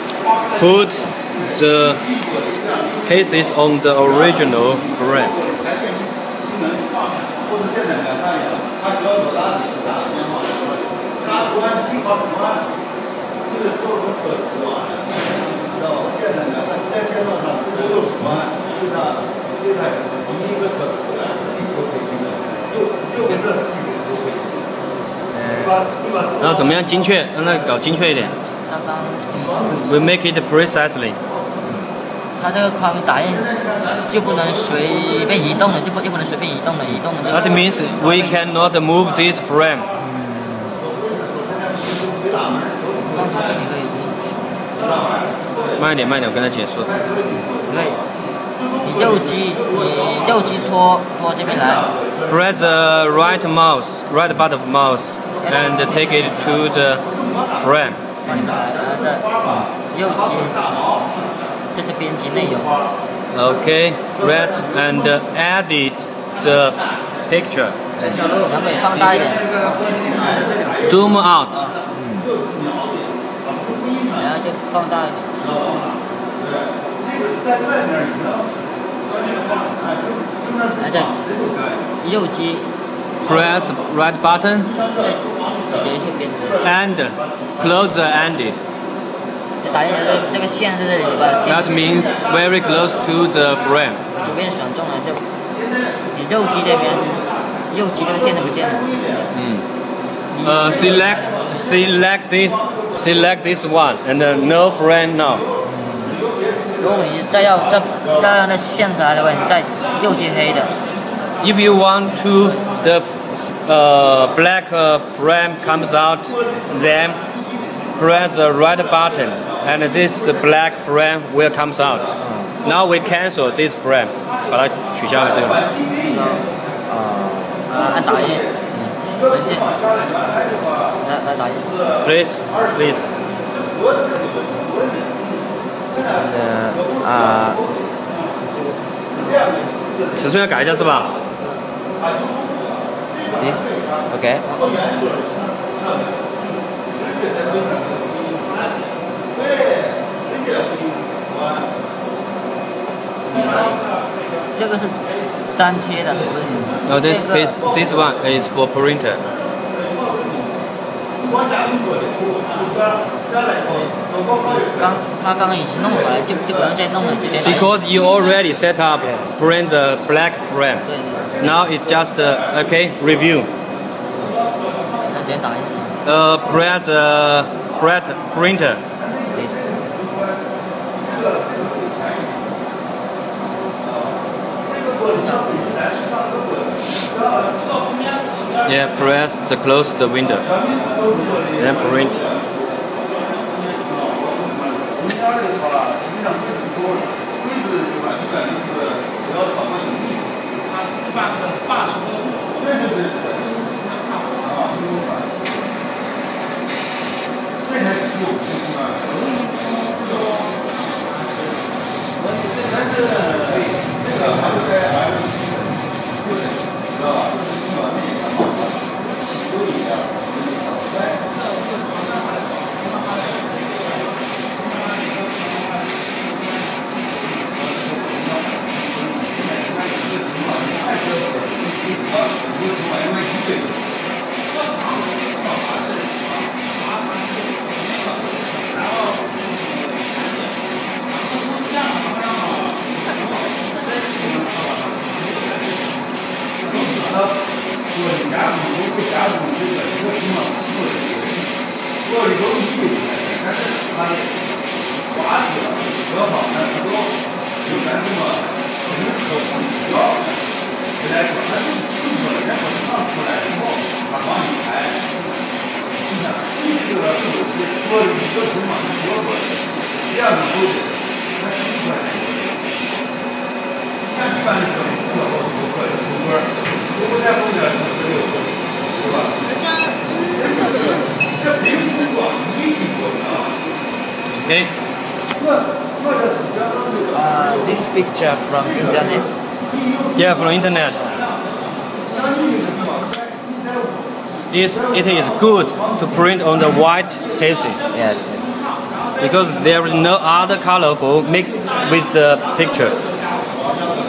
put the cases on the original frame. We 然后怎么样精确？让它搞精确一点。We make it precisely. 它这个框打印就不能随便移动的，就不能随便移动的，移动的。 That means we cannot move this frame. 慢一点，慢一点，我跟他解说。 可以。你右击拖这边来。 Press the right button of mouse, and take it to the frame. 右击，在这编辑内容。 Okay, read and edit the picture. 咱们可以放大一点。 Zoom out. 然后就放大一点。来这右击 Press right button 直接去编辑 and close the ended. 打印这个线在这里，把线 That means very close to the frame. 图片选中了就你右击这边，右击这个线就不见了。 Select this one and no frame now. 如果你再要让那线出来的话，你再右击黑的。 If you want to the black frame comes out, then press the right button and this black frame will comes out. Now we cancel this frame. 把它取消了这个。 按打印，文件，来打印。 Please. And 尺寸要改一下是吧 this okay. 这个是粘贴的，不是？ No, this one is for printer. 他刚刚已经弄好了，就不用再弄了，直接打印。 Because you already set up print the black frame. 对。 Now it just okay review. 那直接打印。 Press printer. Yeah, press to close the window. Then print. Okay. This picture from internet. Yeah, from internet. It is good to print on the white cases. Yes. because there is no other color for mix with the picture.